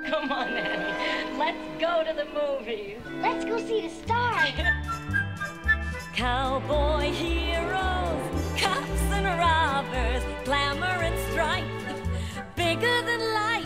Come on, Annie. Let's go to the movies. Let's go see the stars. Cowboy heroes, cops and robbers, glamour and strife, bigger than life.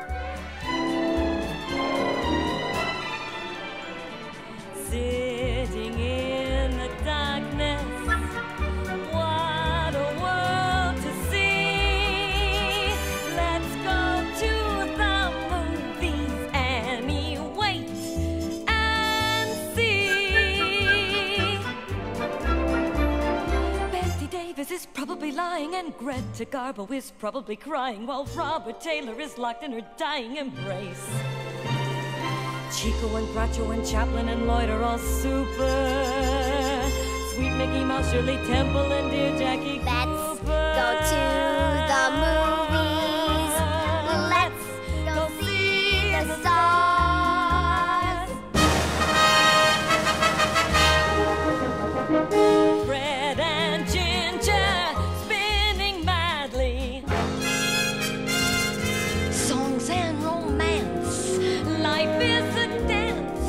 Sitting in the darkness, what a world to see. Let's go to the movies, Annie, wait and see. Betty Davis is probably lying, and Greta Garbo is probably crying, while Robert Taylor is locked in her dying embrace. Chico and Groucho and Chaplin and Lloyd are all super. Sweet Mickey Mouse, Shirley Temple, and dear Jackie Let's Cooper. go to the movies. Let's go see the stars. Fred and Ginger spinning madly. Songs and romance. Life is a dance.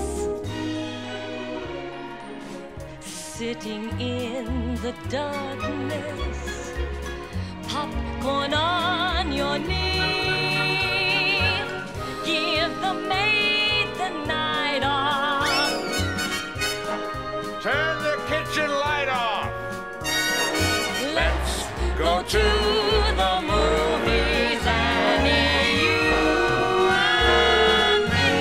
Sitting in the darkness, popcorn on your knee. Give the maid the night off. Turn the kitchen light off. Let's go to the movies, Annie, you and me.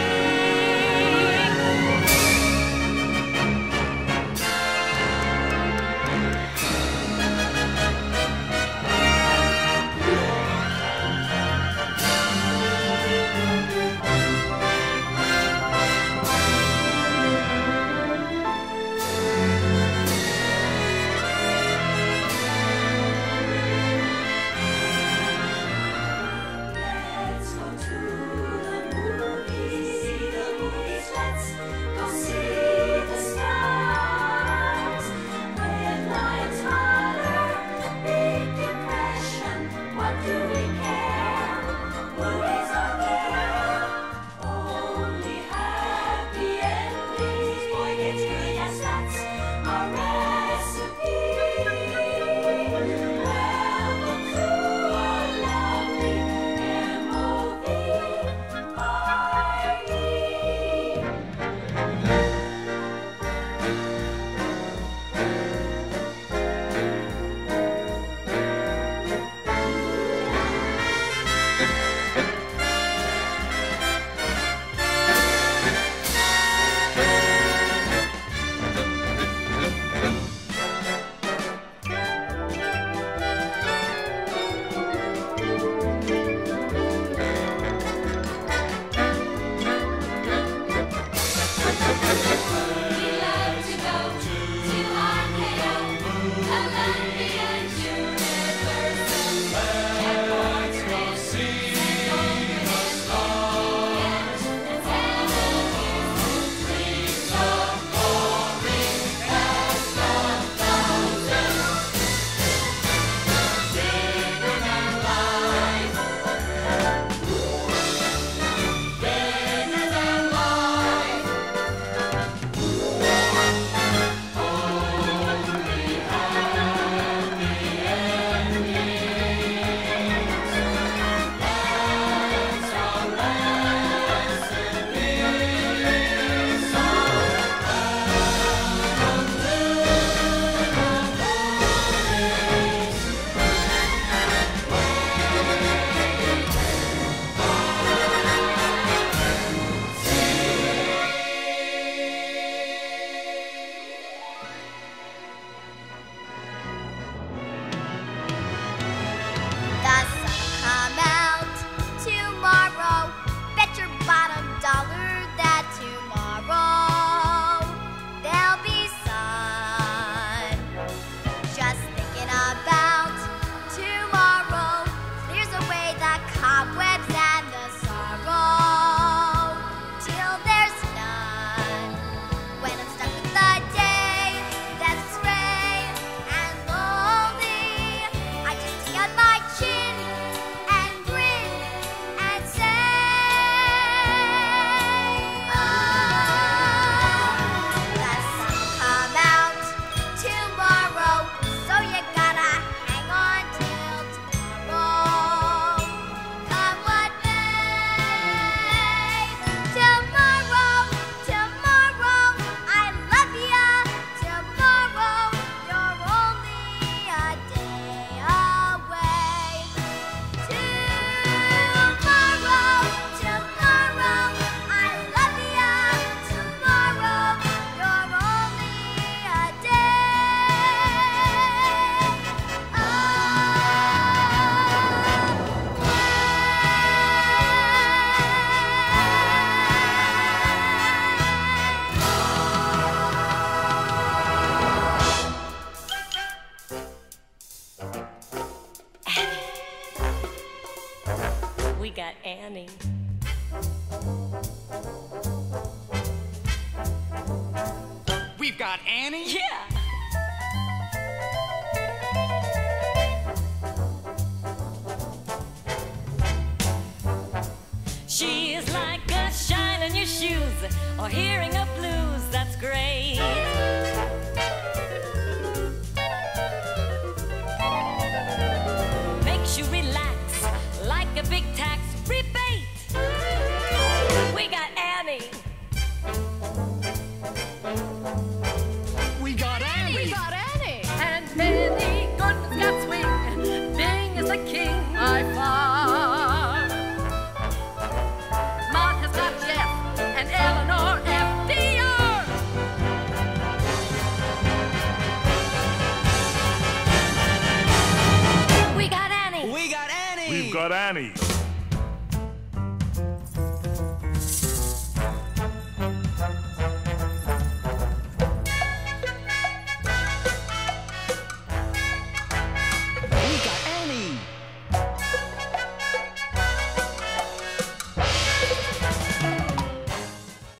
we got Annie. We've got Annie? Yeah. She is like a shine in your shoes or hearing a blues, that's great. Makes you relax like a big tax rebate. We got Annie. We got Annie! We got Annie. And Penny Goodman's got swing. Bing is the king by far. Mott has got Jeff and Eleanor FDR. We got Annie. We got Annie! We've got Annie.